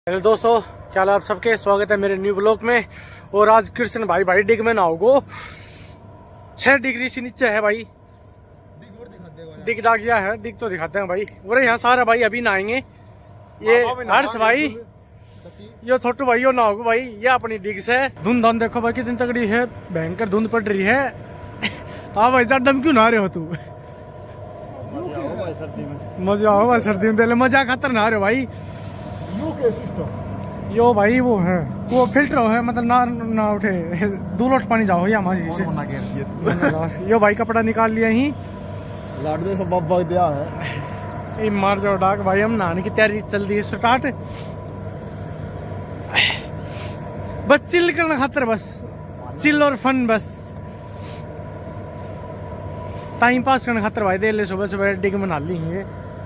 Hello दोस्तों, क्या हाल है आप सबके। स्वागत है मेरे न्यू ब्लॉग में। और आज कृष्ण भाई डिग में नहाओगो। 6 डिग्री से नीचे है भाई। डिग डाग गया है, डिग तो दिखाते हैं भाई। और यहाँ सारा भाई अभी नहाएंगे। ये हर्ष भाई, यो छोटू भाई, यो नहाओगो भाई। ये अपनी डिग से धुंध धान देखो भाई कितनी तगड़ी है, भयंकर धुंध पड़ रही है। हाँ भाई, दम क्यों नहा रहे हो तू? मजा आओ भाई सर्दी में, मजा खातर नहा रहे हो भाई। यो भाई वो है, वो फिल्टर है, मतलब ना उठे दो लोट पानी जाओ या मजी से। यो भाई कपड़ा निकाल लिया ही, लाडले से बब दिया है। मार जाओ डाक भाई। हम नहाने की तैयारी चल रही है स्टार्ट। बस चिल करना खातर, बस चिल और फन, बस टाइम पास करने खातर भाई। दे ले सुबह सुबह डिग में नहा ली है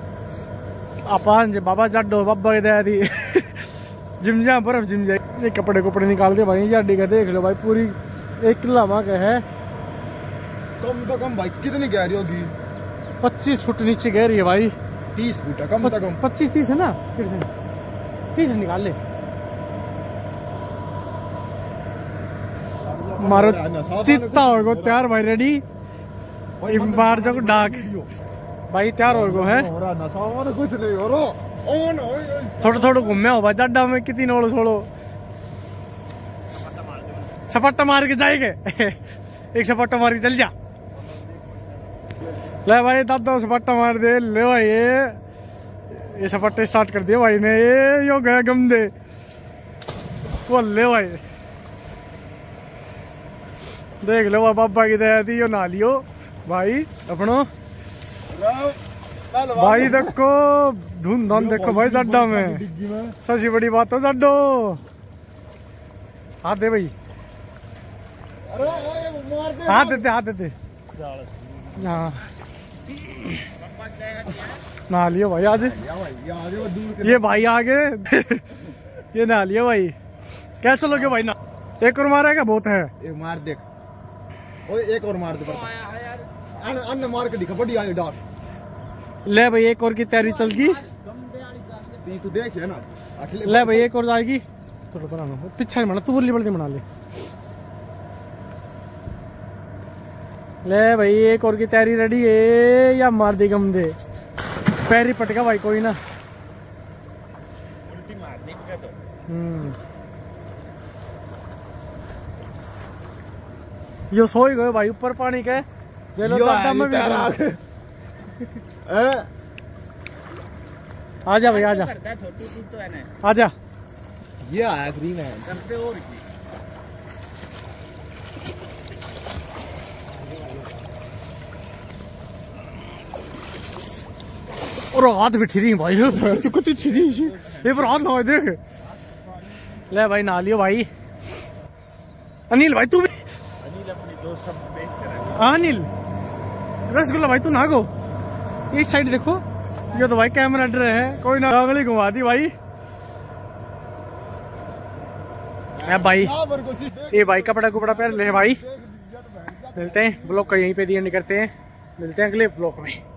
बाबा जाडो बाबा के दया दी। जिम जा बर्फ जिम जाए। कपड़े कुपड़े निकाल दे भाई। या डिग देख लो भाई, पूरी 1 किला माँ का है। कम तो कम भाई कितनी गहरी होगी? 25 फुट नीचे गहरी है भाई। 30 फुट है कम तो कम। 25-30 है ना? 30 निकाल ले। मारो चित्ता होगो तैयार भाई, रेडी मार जाओ डाक भाई। तैयार हो गो है, कुछ नहीं हो रहा। थोड़ा थोड़ा घूमे हो भाई जाडा में। कितनी नोड़ो छोड़ो, सपाटा मार के जाएंगे। एक सपाटा मार के चल जा। ले भाई दादा सपाटा मार दे। ले भाई ये सपाटे स्टार्ट कर दिए भाई ने। ये यो गया गम दे वो। ले भाई देख लो बाबा की दया दी, यो नहा लियो भाई अपनो भाई। देखो धुन धान देखो भाई जाडा में। सबसे बड़ी बात हो जाडो। हाथ दे भाई, हाथ देते हाथ देते। हाँ नहा लियो भाई आज। ये भाई आगे ये नहा लियो भाई। कैसे लोगे भाई ना? एक और मारेगा बहुत है। एक मार देख, एक और मार दे। अन्य मार के दिखा बड़ी आई डाक। ले भाई एक और की तैयारी चल गई। तू देख है ना। ले भाई एक और जाएगी। चलो बना लो, पीछे बना तू, बुरली बल्दी बना ले। ले भाई एक और की तैयारी रेडी है। या मार दी गम दे, पैर ही पटका भाई कोई ना। यो सो ही गए भाई ऊपर पानी के। ये लो में भी आजा भाई आजा आजा। ये आया ग्रीन है। और हाथ भी ठिरी भाई। कितनी ठिरी ये पर हाथ लगा देख। ले भाई नहा लियो भाई। अनिल भाई तू भी। अनिल अपनी दोस्त सब पेश कर। अनिल रसगुल्ला भाई तू ना गो। इस साइड देखो, ये तो भाई कैमरा डर है। कोई ना आंगली घुमा दी भाई। भाई ये भाई कपड़ा कुपड़ा पहन ले भाई। मिलते हैं ब्लॉग का यहीं पे दी एंड करते हैं। मिलते हैं अगले ब्लॉग में।